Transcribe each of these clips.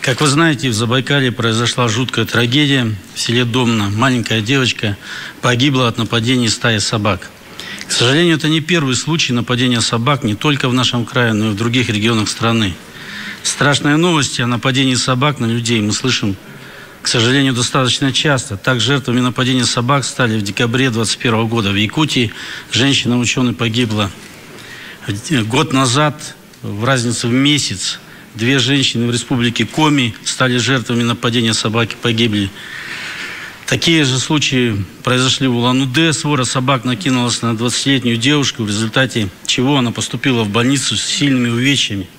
Как вы знаете, в Забайкалье произошла жуткая трагедия. В селе Домна маленькая девочка погибла от нападения стаи собак. К сожалению, это не первый случай нападения собак не только в нашем крае, но и в других регионах страны. Страшные новости о нападении собак на людей мы слышим, к сожалению, достаточно часто. Так, жертвами нападения собак стали в декабре 2021 года в Якутии. Женщина-ученый погибла. Год назад, в разницу в месяц, 2 женщины в республике Коми стали жертвами нападения собаки, погибли. Такие же случаи произошли в Улан-Удэ. Свора собак накинулась на 20-летнюю девушку, в результате чего она поступила в больницу с сильными увечьями.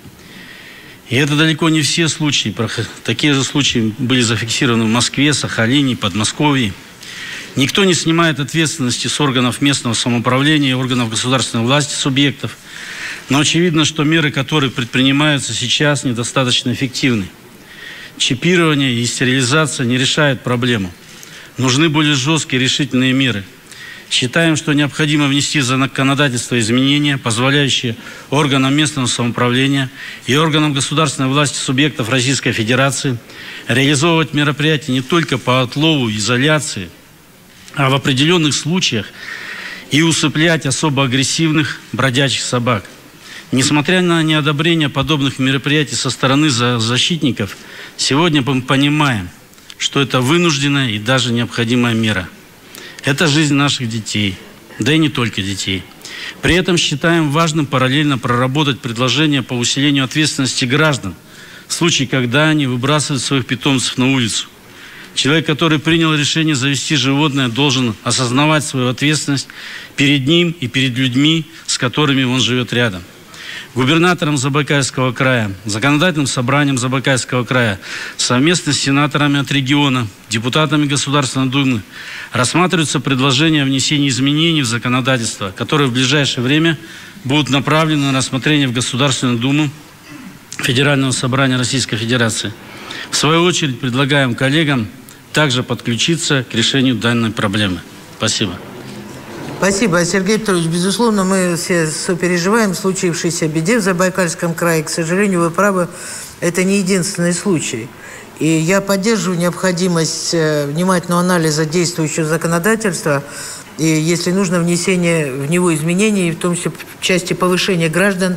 И это далеко не все случаи. Такие же случаи были зафиксированы в Москве, Сахалине, Подмосковье. Никто не снимает ответственности с органов местного самоуправления и органов государственной власти субъектов. Но очевидно, что меры, которые предпринимаются сейчас, недостаточно эффективны. Чипирование и стерилизация не решают проблему. Нужны более жесткие решительные меры. Считаем, что необходимо внести в законодательство изменения, позволяющие органам местного самоуправления и органам государственной власти субъектов Российской Федерации реализовывать мероприятия не только по отлову, изоляции, а в определенных случаях и усыплять особо агрессивных бродячих собак. Несмотря на неодобрение подобных мероприятий со стороны защитников, сегодня мы понимаем, что это вынужденная и даже необходимая мера. Это жизнь наших детей, да и не только детей. При этом считаем важным параллельно проработать предложения по усилению ответственности граждан в случае, когда они выбрасывают своих питомцев на улицу. Человек, который принял решение завести животное, должен осознавать свою ответственность перед ним и перед людьми, с которыми он живет рядом. Губернатором Забайкальского края, законодательным собранием Забайкальского края, совместно с сенаторами от региона, депутатами Государственной Думы рассматриваются предложения о внесении изменений в законодательство, которые в ближайшее время будут направлены на рассмотрение в Государственную Думу Федерального собрания Российской Федерации. В свою очередь предлагаем коллегам также подключиться к решению данной проблемы. Спасибо. Спасибо, Сергей Петрович. Безусловно, мы все сопереживаем случившейся беде в Забайкальском крае. К сожалению, вы правы, это не единственный случай. И я поддерживаю необходимость внимательного анализа действующего законодательства и, если нужно, внесение в него изменений, в том числе в части повышения граждан,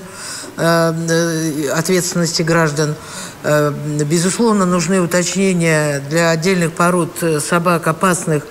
ответственности граждан. Безусловно, нужны уточнения для отдельных пород собак опасных,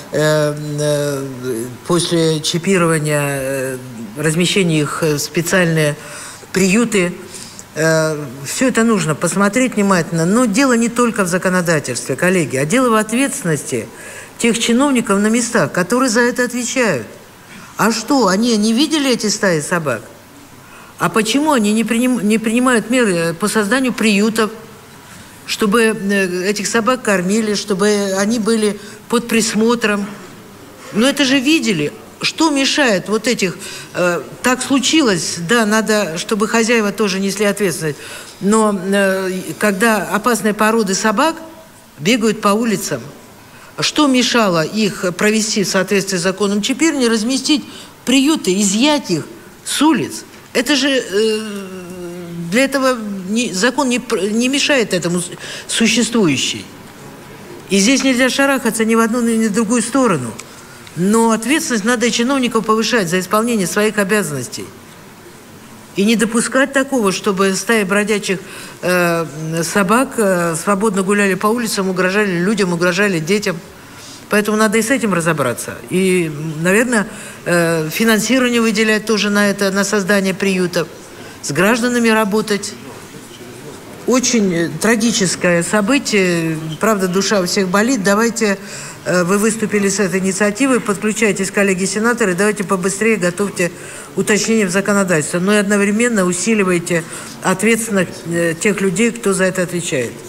после чипирования, размещения их в специальные приюты. Все это нужно посмотреть внимательно. Но дело не только в законодательстве, коллеги, а дело в ответственности тех чиновников на местах, которые за это отвечают. А что, они не видели эти стаи собак? А почему они не принимают меры по созданию приютов, чтобы этих собак кормили, чтобы они были под присмотром? Но это же видели. Что мешает вот этих... так случилось, да, надо, чтобы хозяева тоже несли ответственность. Но когда опасные породы собак бегают по улицам, что мешало их провести в соответствии с законом чипирования, разместить приюты, изъять их с улиц? Это же... Для этого закон не мешает этому существующий. И здесь нельзя шарахаться ни в одну, ни в другую сторону. Но ответственность надо и чиновников повышать за исполнение своих обязанностей. И не допускать такого, чтобы стаи бродячих собак свободно гуляли по улицам, угрожали людям, угрожали детям. Поэтому надо и с этим разобраться. И, наверное, финансирование выделять тоже на это, на создание приютов. С гражданами работать. Очень трагическое событие. Правда, душа у всех болит. Давайте, вы выступили с этой инициативой, подключайтесь, коллеги-сенаторы, давайте побыстрее готовьте уточнения в законодательстве. Но и одновременно усиливайте ответственность тех людей, кто за это отвечает.